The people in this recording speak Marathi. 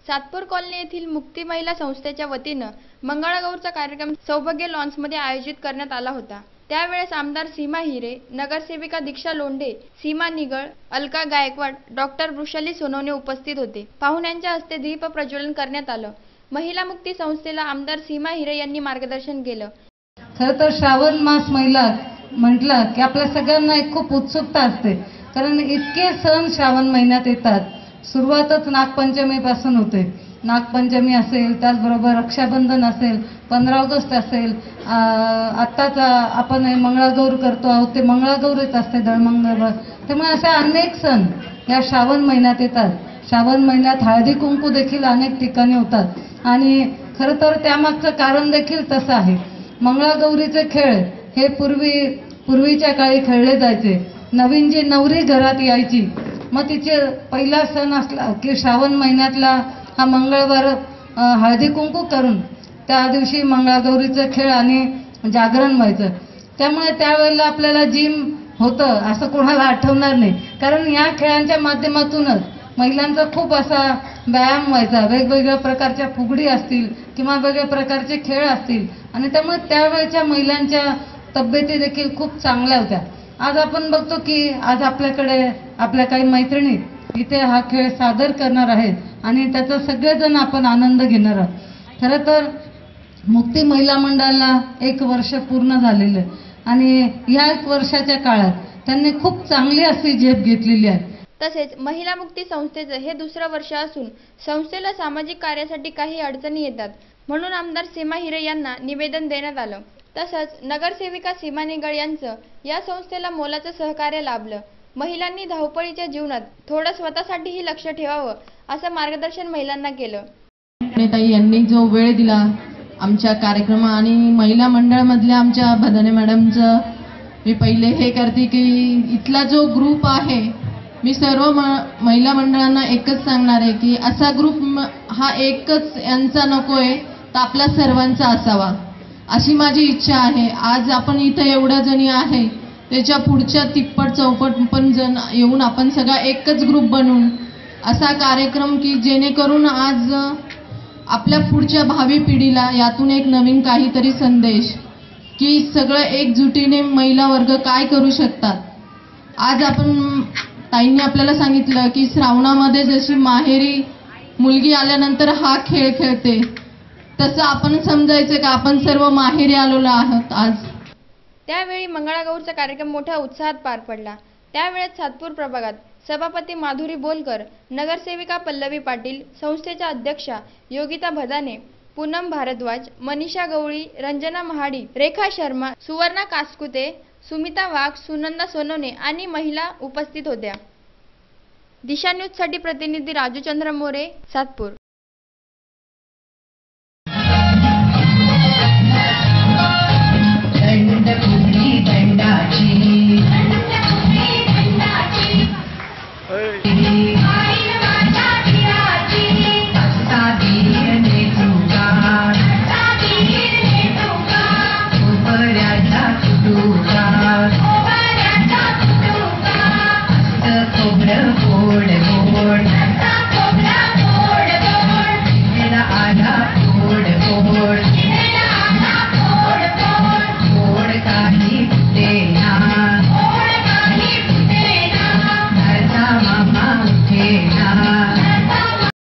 सातपूर कॉलनी येथील मुक्ती महिला संस्थेच्या वतीनं मंगळागौरचा कार्यक्रम सौभाग्य लॉन्समध्ये आयोजित करण्यात आला होता। त्यावेळेस आमदार सीमा हिरे, नगरसेविका दीक्षा लोंढे, सीमा निगळ, अलका गायकवाड, डॉक्टर वृषाली सोनवणे उपस्थित होते। पाहुण्यांच्या हस्ते दीप प्रज्वलन करण्यात आलं। महिला मुक्ती संस्थेला आमदार सीमा हिरे यांनी मार्गदर्शन केलं। खरं तर श्रावण मास महिला म्हटलं की आपल्या सगळ्यांना एक खूप उत्सुकता असते, कारण इतके सण श्रावण महिन्यात येतात। सुरुवातच नागपंचमीपासून होते। नागपंचमी असेल, त्याचबरोबर रक्षाबंधन असेल, 15 ऑगस्ट असेल, आत्ताच आपण मंगळागौर करतो आहोत, ते मंगळागौरच असते दळमंगळवार। त्यामुळे अशा अनेक सण या श्रावण महिन्यात येतात। श्रावण महिन्यात हळदी कुंकू देखील अनेक ठिकाणी होतात आणि खरं तर त्यामागचं कारण देखील तसं आहे। मंगळागौरीचे खेळ हे पूर्वीच्या काळी खेळले जायचे। नवीन जी नवरी घरात यायची, मग तिचे पहिला सण असला की श्रावण महिन्यातला हा मंगळवार हळदी कुंकू करून त्या दिवशी मंगळागौरीचे खेळ आणि जागरण व्हायचं। त्यामुळे त्यावेळेला आपल्याला जिम होतं असं कोणाला आठवणार नाही, कारण या खेळांच्या माध्यमातूनच महिलांचा खूप असा व्यायाम व्हायचा। वेगवेगळ्या प्रकारच्या फुगडी असतील किंवा वेगवेगळ्या प्रकारचे खेळ असतील आणि त्यामुळे त्यावेळच्या महिलांच्या तब्येती देखील खूप चांगल्या होत्या। आज आपण बघतो की आज आपल्याकडे आपल्या काही मैत्रिणी इथे हा खेळ सादर करणार आहेत आणि त्याचा सगळेजण आपण आनंद घेणार आहोत। खरं तर मुक्ती महिला मंडळाला 1 वर्ष पूर्ण झालेलं आहे आणि या 1 वर्षाच्या काळात त्यांनी खूप चांगली अशी झेप घेतलेली आहे। तसेच महिला मुक्ती संस्थेचं हे 2रं वर्ष असून संस्थेला सामाजिक कार्यासाठी काही अडचणी येतात, म्हणून आमदार सीमा हिरे यांना निवेदन देण्यात आलं। तसंच नगरसेविका सीमा निगळ यांचं या संस्थेला मोलाचं सहकार्य लाभलं। महिलांनी धावपळीच्या जीवनात थोडं स्वतःसाठीही लक्ष ठेवावं असं मार्गदर्शन महिलांना केलं। ताई यांनी जो वेळ दिला आमच्या कार्यक्रम आणि महिला मंडळमधल्या आमच्या भदाने मॅडमचं मी पहिले हे करते की इथला जो ग्रुप आहे, मी सर्व महिला मंडळांना एकच सांगणार आहे की असा ग्रुप हा एकच यांचा नकोय, तर आपला सर्वांचा असावा अशी माझी इच्छा आहे। आज आपण इथे एवढ्या जणी आहे, त्याच्या पुढच्या तिप्पट चौपट पण जण येऊन आपण सगळा एकच ग्रुप बनवून असा कार्यक्रम की जेणेकरून आज आपल्या पुढच्या भावी पिढीला यातून एक नवीन काहीतरी संदेश की सगळं एकजुटीने महिला वर्ग काय करू शकतात। आज आपण ताईंनी आपल्याला सांगितलं की श्रावणामध्ये जशी माहेरी मुलगी आल्यानंतर हा खेळ खेळते, तसं आपण समजायचं का आपण सर्व माहेरी आलेलो आहोत आज। त्यावेळी मंगळागौरचा कार्यक्रम मोठ्या उत्साहात पार पडला। त्यावेळेस सातपूर प्रभागात सभापती माधुरी बोलकर, नगरसेविका पल्लवी पाटील, संस्थेच्या अध्यक्षा योगिता भदाने, पूनम भारद्वाज, मनीषा गवळी, रंजना महाडी, रेखा शर्मा, सुवर्णा कासकुते, सुमिता वाघ, सुनंदा सोनवणे आणि महिला उपस्थित होत्या। दिशा न्यूजसाठी प्रतिनिधी राजूचंद्र मोरे, सातपूर।